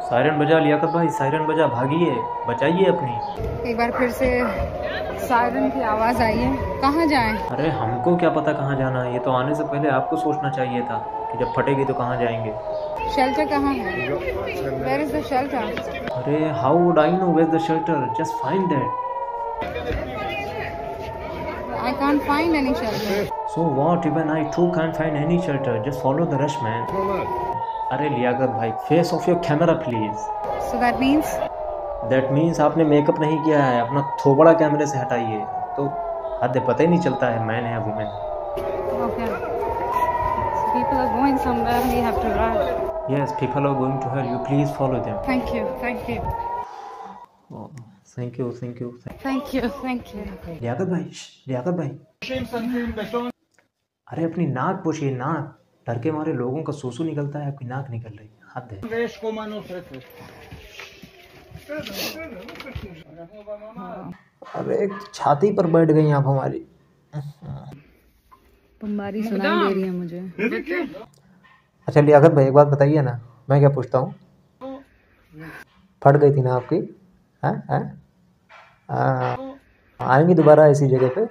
Siren बजा लियाकत भाई, siren बजा, भागिए, बचाइए अपनी। एक बार फिर से सायरन की आवाज़ आई है, कहाँ जाएं? अरे हमको क्या पता कहाँ जाना है, ये तो आने से पहले आपको सोचना चाहिए था कि जब फटेगी तो कहाँ जाएंगे। शेल्टर कहाँ है? Where is the shelter? अरे how would I know where the shelter, just find that. I can't find any shelter. So what, even I too can't find any shelter, just follow the rush man. अरे लियाकत भाई, face off your camera please. So that means? That means आपने makeup नहीं किया है, अपना थोबड़ा कैमरे से हटाइए तो हद पता ही नहीं चलता है मैन है women. Okay. So people are going somewhere, we have to rush. Yes, people are going to hell, you please follow them. Thank you, thank you. Oh, thank you, thank you, Thank you, thank you. Liyaqat भाई, लियाकत भाई, अरे अपनी नाक पोछिए, नाक, डर के मारे लोगों का सूसू निकलता है, आपकी नाक निकल रही है, हद है। अरे छाती पर बैठ गई आप हमारी। बमबारी सुनाई दे रही है मुझे। अच्छा लियाकत भाई, एक बात बताइए ना, मैं क्या पूछता हूँ, फट गई थी ना आपकी? हैं? आएंगी दोबारा इसी जगह पे?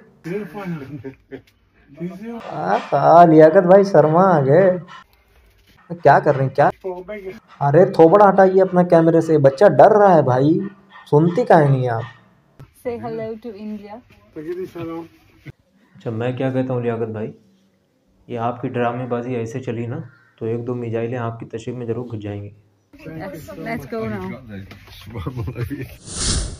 लियाकत भाई शर्मा आ गए, क्या कर रहे हैं क्या? अरे थोबड़ा हटाइए अपना कैमरे से, बच्चा डर रहा है भाई, सुनती काहे नहीं आप? Say hello to India. अच्छा मैं क्या कहता हूँ लियाकत भाई, ये आपकी ड्रामेबाजी ऐसे चली ना तो एक दो मिसाइलें आपकी तशरीफ में जरूर घुस जाएंगी। Let's go now.